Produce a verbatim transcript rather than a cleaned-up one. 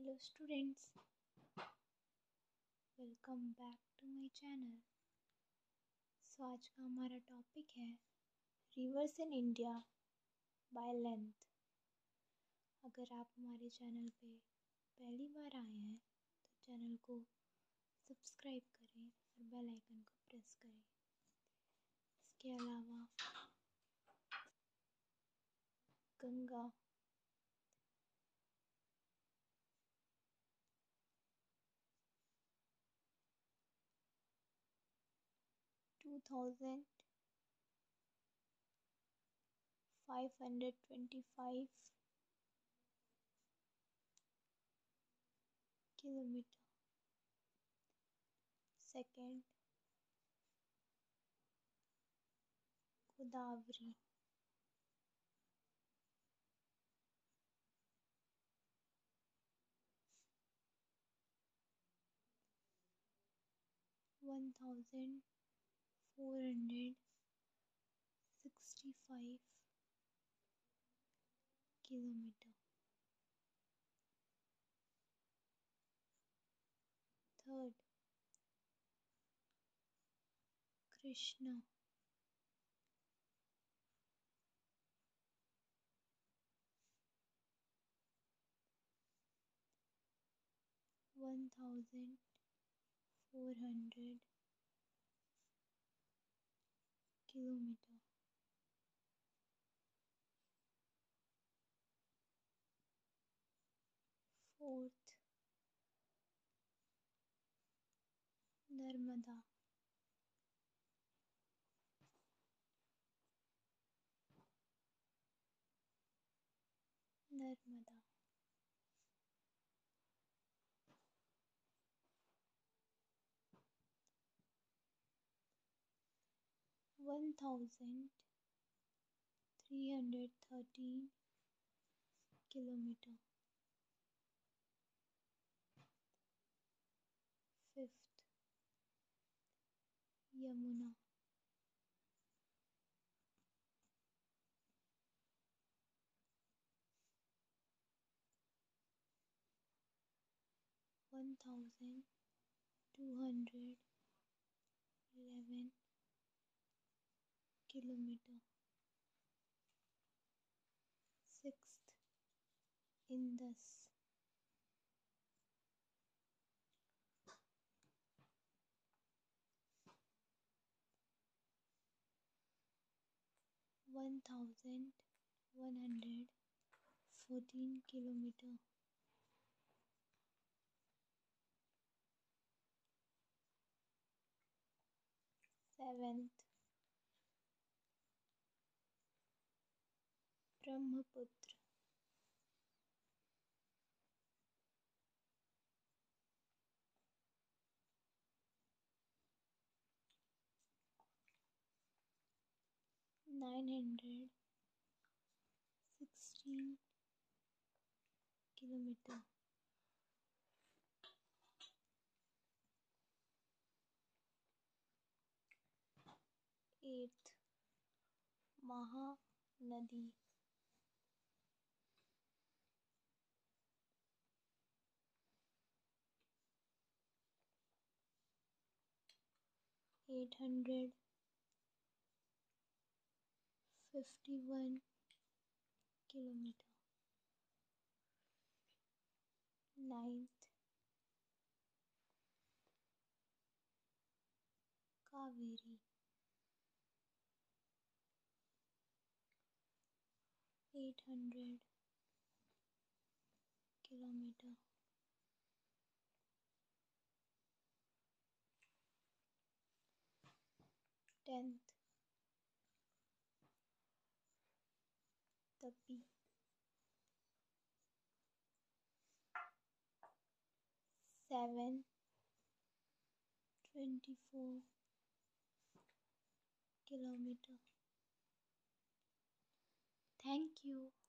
Hello students, welcome back to my channel. So आज का हमारा टॉपिक है rivers in India by length. अगर आप हमारे चैनल पे पहली बार आए हैं तो चैनल को सब्सक्राइब करें और बेल आइकन को प्रेस करें। इसके अलावा Ganga two thousand five hundred twenty five kilometre. Second Godavari one thousand four hundred sixty five kilometre. Third Krishna one thousand four hundred kilometre. Fourth Narmada Narmada one thousand three hundred thirteen kilometre. Fifth Yamuna one thousand two hundred eleven kilometre. Sixth Indus one thousand one hundred fourteen kilometre. Seventh Brahmaputra nine hundred sixteen kilometre. Eighth Mahanadi eight hundred fifty one kilometre. Ninth Kaveri eight hundred kilometre. Tenth Tapi seven twenty four kilometre. Thank you.